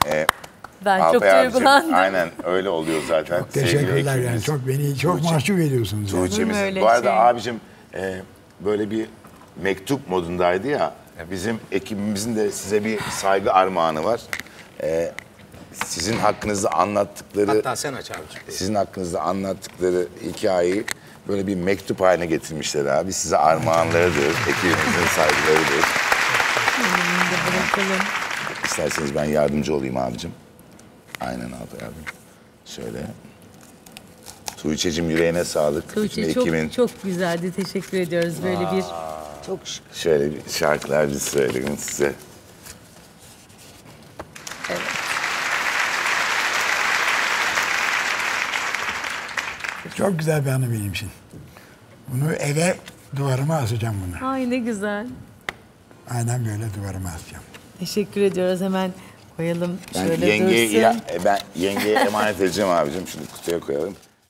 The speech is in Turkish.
Ben çok Alpay abicim, duygulandım. aynen öyle oluyor zaten. Teşekkürler yani. Beni çok mahcup ediyorsunuz. Yani. Tuğçe'miz. öyle Bu arada şey. abicim böyle bir mektup modundaydı ya. Bizim ekibimizin de size bir saygı armağanı var. Sizin hakkınızda anlattıkları... Hatta sen aç abicim. Sizin hakkınızda anlattıkları hikayeyi böyle bir mektup haline getirmişler abi. Size armağanlarıdır, ekibimizin saygılarıdır. Bırakalım. İsterseniz ben yardımcı olayım abicim. Aynen abi. Şöyle. Tuğçe'cim yüreğine sağlık. Tuğçe Bütün çok, ekibin çok güzeldi. Teşekkür ediyoruz. Böyle bir Çok şık. şöyle bir şarkılar bir söyleyin size. evet. Çok güzel bir anı benim için. Bunu eve duvarıma asacağım bunu. Ay ne güzel. Aynen böyle duvarıma asacağım. Teşekkür ediyoruz. Hemen koyalım. Ben Şöyle yengeye, dursun. ben yengeye emanet edeceğim abicim. Şunu kutuya koyalım.